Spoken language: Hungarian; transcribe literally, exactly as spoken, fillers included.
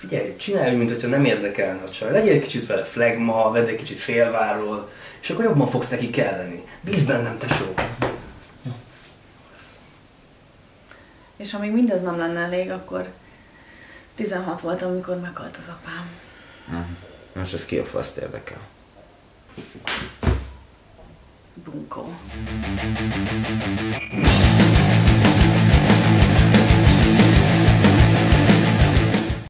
Figyelj, csinálj, mint hogyha nem érdekelne a csaj. Legyél egy kicsit vele flegma, vedd egy kicsit félvárról, és akkor jobban fogsz neki kelleni. Bízz bennem, tesó! És ha még mindez nem lenne elég, akkor tizenhat voltam, amikor meghalt az apám. Uh-huh. Most ez ki a faszt érdekel? Bunkó.